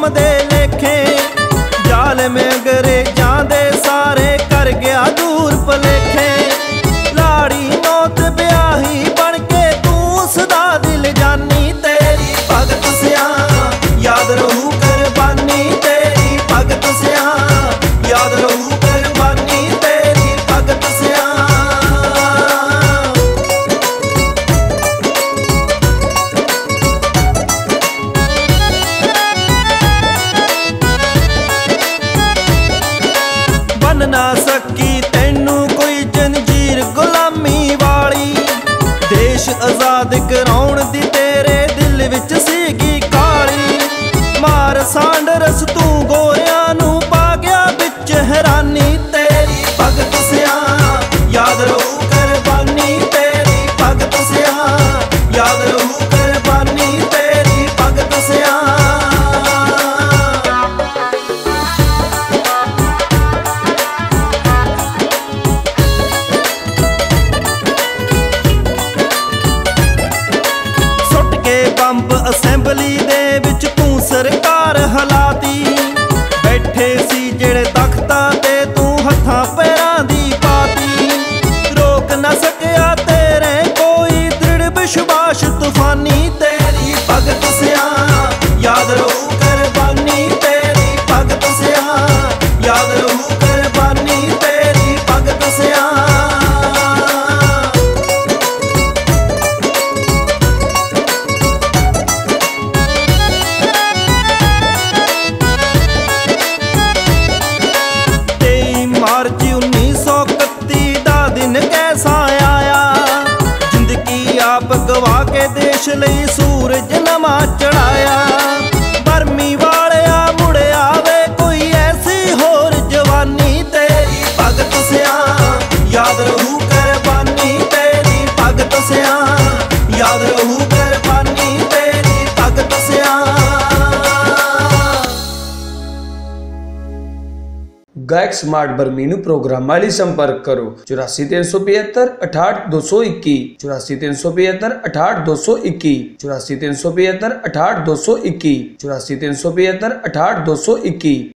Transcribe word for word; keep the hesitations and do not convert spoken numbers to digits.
कौम दे लेखे। जालिम अंग्रेजां दे सारे कर गया दूर भलेखे। लाड़ी मौत ब्याही बन के तू सदा दिल जानी। तेरी भगत सिया याद रहू कुर्बानी, तेरी भगत सिया याद रहू कुर्बानी, तेरी भगत सिया। बन ना सकी तैनू कोई जंजीर गुलामी वाली। देश आजाद कराउण दी तेरे दिल विच सीगी काली। मार सांडरस तू गोरियां नू पा गया विच हैरानी। तेरी भगत सिया याद रहू कुर्बानी, तेरी भगत सिया याद रहू कुर्बानी, तेरी भगत सिया। ਬੰਬ ਅਸੈਂਬਲੀ ਦੇ ਵਿੱਚ ਤੂੰ ਸਰਕਾਰ ਹਲਾਤੀ। ਬੈਠੇ ਸੀ ਜਿਹੜੇ ਤਖਤਾਂ ਤੇ ਤੂੰ ਹੱਥਾਂ ਪੈਰਾਂ ਦੀ ਪਾਤੀ। ਰੋਕ ਨਾ ਸਕਿਆ ਤੇਰੇ ਕੋਈ ਦ੍ਰਿੜ ਵਿਸ਼ਵਾਸ ਤੂਫਾਨੀ। ਤੇਰੀ ਭਗਤ ਸਿਆ ਯਾਦ ਰਹੂ ਕੁਰਬਾਨੀ, ਤੇਰੀ ਭਗਤ ਸਿਆ ਯਾਦ ਰਹੂ ਕੁਰਬਾਨੀ, ਤੇਰੀ ਭਗਤ ਸਿਆ। मार्च उन्नीस सौ इकत्ती दा दिन कैसा आया। जिंदगी आप गवा के देश लई सूरज नमा चढ़ाया। बरमी वालिया मुड़े आवे कोई ऐसी होर जवानी। तेरी भगत सिया याद रहू कुर्बानी, तेरी भगत सिया याद रहू कुर्बानी, तेरी भगत सिया। गायक स्मार्ट बर्मी नूं प्रोग्रामां लई संपर्क करो चौरासी तीन सौ पचहत्तर अठाहठ दो सौ इक्की, चौरासी तीन सौ पचहत्तर अठाहठ दो सौ इक्की, चौरासी तीन सौ पचहत्तर अठाहठ दो सौ इक्की, चौरासी तीन सौ पचहत्तर अठाहठ दो सौ इक्की।